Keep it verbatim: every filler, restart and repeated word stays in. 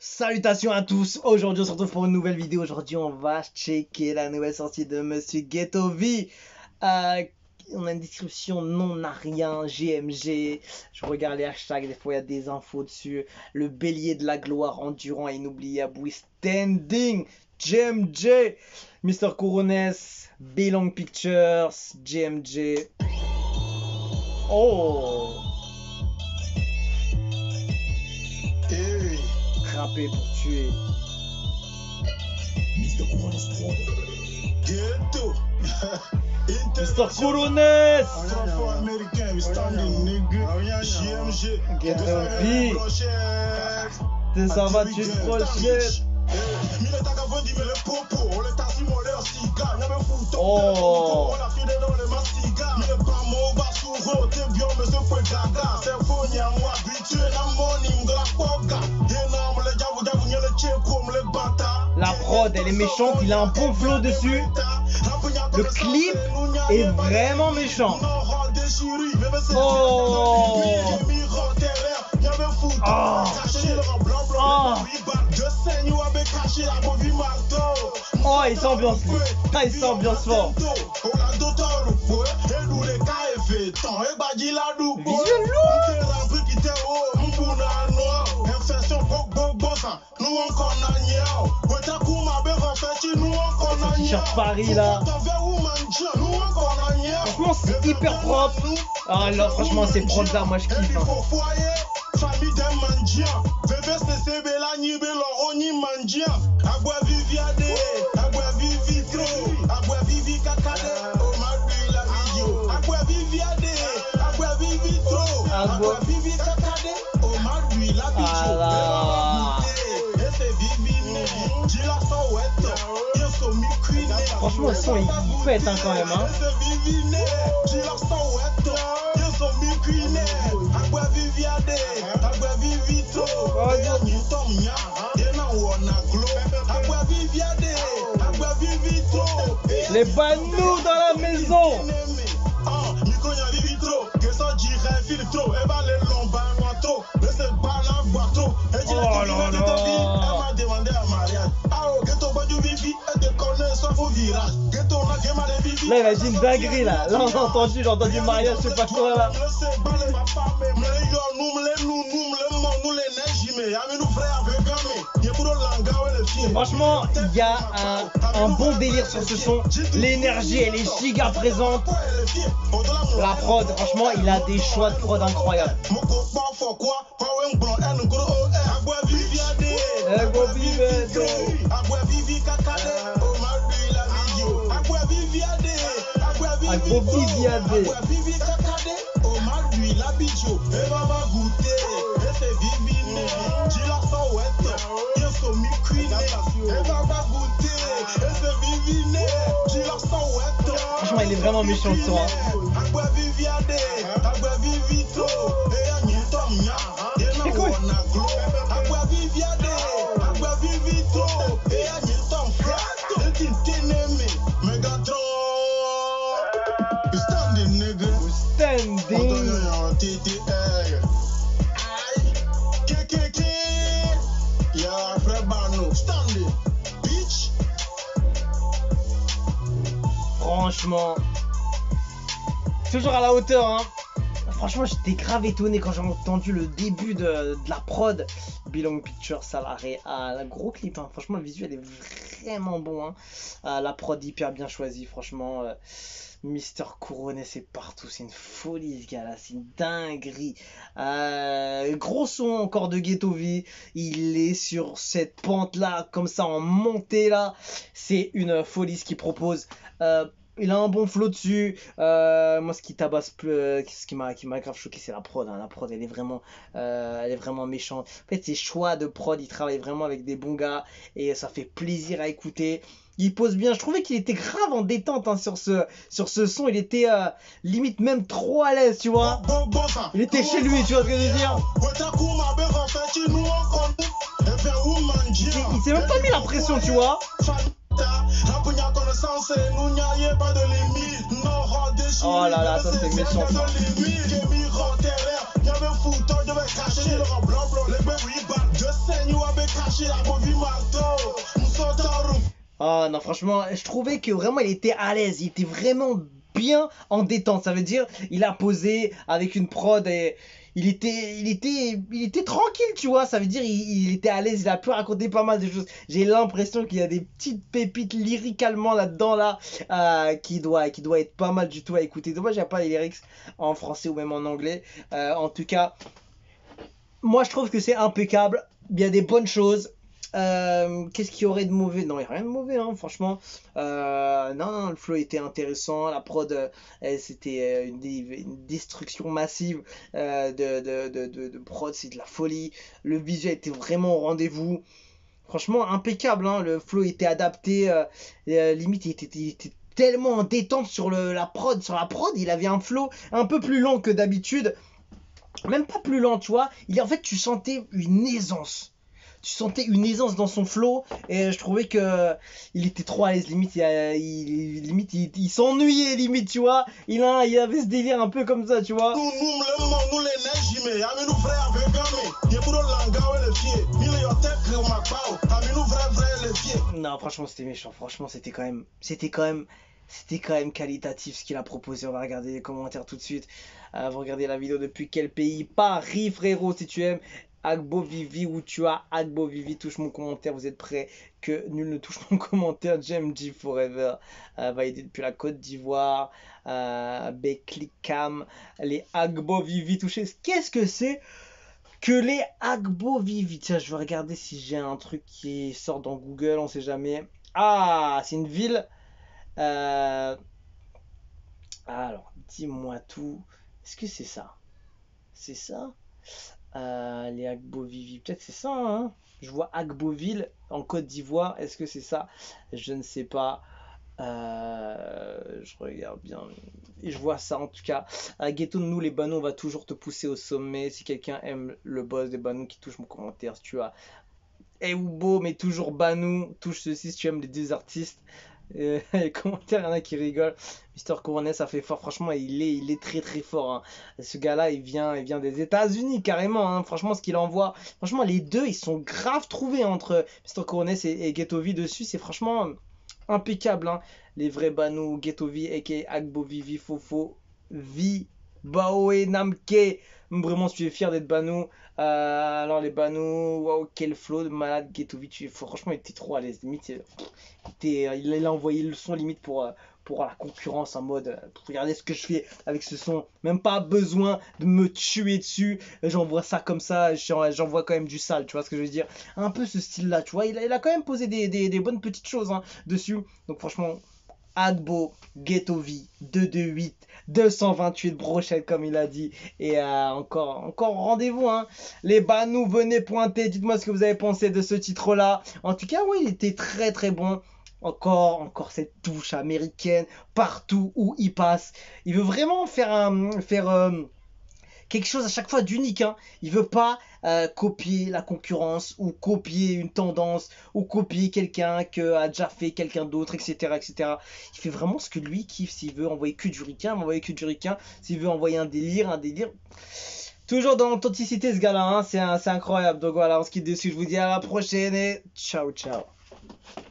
Salutations à tous, aujourd'hui on se retrouve pour une nouvelle vidéo. Aujourd'hui on va checker la nouvelle sortie de Monsieur Ghetto V. euh, On a une description non à rien, G M G. Je regarde les hashtags, des fois il y a des infos dessus. Le bélier de la gloire, endurant et inoubliable, withstanding, G M J, Mister Couronnes, Belong Pictures, G M J. Oh, Hey, Rapper pour tuer. Mister Couronnes Ghetto. Mister Couronnes, Afro-américain, we standing nigga. G M G. Ghetto V. T'es ça va, tu te projettes. Oh, la prod elle est méchante, il a un bon flow dessus. Le clip est vraiment méchant. Oh, ah, ah. Oh, il s'ambiance lui. Ah, il s'ambiance fort. Visuel lourd. Ce t-shirt Paris là. Franchement c'est hyper propre. Ah là franchement ces prods là moi je kiffe hein. Franchement le son il pète hein, quand même hein. Les banous dans la maison. Oh là là. Là il a dit une dinguerie là. Là on a entendu, j'ai entendu mariage, je sais pas quoi là. Franchement, il y a un, un bon délire sur ce son. L'énergie, elle est giga présente. La prod, franchement, il a des choix de prod incroyables. Franchement, il est vraiment méchant le son. Hein. C'est cool. Standing. Franchement, toujours à la hauteur hein. Franchement j'étais grave étonné quand j'ai entendu le début de, de la prod. Belong Pictures, salarié, un gros clip hein. Franchement le visuel est vraiment bon hein. euh, La prod hyper bien choisie franchement. euh, Mister Couronnes c'est partout, c'est une folie ce gars là, c'est une dinguerie. euh, Gros son encore de Ghetto V. Il est sur cette pente là, comme ça en montée là. C'est une folie ce qu'il propose. euh, Il a un bon flow dessus. Euh, moi, ce qui tabasse, euh, ce qui m'a, qui m'a grave choqué, c'est la prod. Hein. La prod, elle est vraiment, euh, elle est vraiment méchante. En fait, ses choix de prod, il travaille vraiment avec des bons gars et ça fait plaisir à écouter. Il pose bien. Je trouvais qu'il était grave en détente hein, sur ce, sur ce son. Il était euh, limite même trop à l'aise, tu vois. Il était chez lui, tu vois ce que je veux dire. Il, il s'est même pas mis la pression, tu vois. Oh là là, ça c'est méchant ça. Ah non, franchement, je trouvais que vraiment il était à l'aise, il était vraiment bien en détente. Ça veut dire, il a posé avec une prod et il était, il était, il était tranquille, tu vois. Ça veut dire, il, il était à l'aise, il a pu raconter pas mal de choses. J'ai l'impression qu'il y a des petites pépites lyricalement là-dedans, là, euh, qui doit, qui doit être pas mal du tout à écouter. Dommage, il n'y a pas les lyrics en français ou même en anglais. Euh, en tout cas, moi je trouve que c'est impeccable. Il y a des bonnes choses. Euh, Qu'est-ce qu'il y aurait de mauvais? Non, il n'y a rien de mauvais, hein, franchement. Euh, non, non, le flow était intéressant. La prod, euh, elle, c'était euh, une, dé- une destruction massive euh, de, de, de, de, de prod. C'est de la folie. Le visuel était vraiment au rendez-vous. Franchement, impeccable. Hein, le flow était adapté. Euh, euh, limite, il était, il était tellement en détente sur le, la prod. Sur la prod, il avait un flow un peu plus lent que d'habitude. Même pas plus lent, tu vois. Il, en fait, tu sentais une aisance. Tu sentais une aisance dans son flow et je trouvais que il était trop à l'aise, limite il, il, limite il, il s'ennuyait, limite, tu vois. Il, a, il avait ce délire un peu comme ça, tu vois. Non, franchement c'était méchant, franchement c'était quand même c'était quand même c'était quand même qualitatif ce qu'il a proposé. On va regarder les commentaires tout de suite. Euh, vous regardez la vidéo depuis quel pays? Paris, frérot, si tu aimes Agbo Vivi, où tu as Agbo Vivi, touche mon commentaire. Vous êtes prêts? Que nul ne touche mon commentaire. J M G Forever, euh, validé depuis la Côte d'Ivoire. Euh, Beklikam, les Agbo Vivi touchés. Qu'est-ce que c'est que les Agbo Vivi? Tiens, je vais regarder si j'ai un truc qui sort dans Google, on sait jamais. Ah, c'est une ville. Euh, alors, dis-moi tout. Est-ce que c'est ça? C'est ça? Euh, les Agbo-Vivi, peut-être c'est ça, hein. Je vois Agboville en Côte d'Ivoire. Est-ce que c'est ça? Je ne sais pas. Euh, je regarde bien. Et je vois ça en tout cas. À Ghetto, nous les Banou, on va toujours te pousser au sommet. Si quelqu'un aime le boss des Banou, qui touche mon commentaire. Si tu as Eubo, mais toujours Banou, touche ceci si tu aimes les deux artistes. Euh, les commentaires, il y en a qui rigolent. Mister Coronet, ça fait fort. Franchement, il est, il est très très fort. Hein. Ce gars-là, il vient, il vient des États-Unis carrément. Hein. Franchement, ce qu'il envoie. Franchement, les deux, ils sont grave trouvés entre Mister Coronet et, et Ghetto V dessus. C'est franchement impeccable. Hein. Les vrais Banou, Ghetto V, aka Agbo Vivi, Fofo, Vi, Baoe, Namke. Vraiment, tu es fier d'être Banou. Euh, alors, les Banou, waouh, quel flow de malade. Ghetto V, tu es, franchement, il était trop à l'aise. Limite, il, il a envoyé le son limite pour, pour la concurrence en mode regardez ce que je fais avec ce son. Même pas besoin de me tuer dessus. J'envoie ça comme ça. J'envoie quand même du sale. Tu vois ce que je veux dire? Un peu ce style-là. Tu vois, il a, il a quand même posé des, des, des bonnes petites choses hein, dessus. Donc, franchement. Agbo, Ghetto V, deux deux huit, deux cent vingt-huit brochettes comme il a dit. Et euh, encore, encore rendez-vous. Hein. Les Banou, venez pointer. Dites-moi ce que vous avez pensé de ce titre-là. En tout cas, oui, il était très très bon. Encore, encore cette touche américaine partout où il passe. Il veut vraiment faire un... Faire, euh, quelque chose à chaque fois d'unique. Hein. Il veut pas euh, copier la concurrence ou copier une tendance ou copier quelqu'un qui a déjà fait quelqu'un d'autre, et cetera, et cetera. Il fait vraiment ce que lui kiffe. S'il veut envoyer que du ricain, il va envoyer que du ricain. S'il veut envoyer un délire, un délire. Toujours dans l'authenticité ce gars-là. Hein. C'est incroyable. Donc voilà, on se quitte dessus. Je vous dis à la prochaine et ciao, ciao.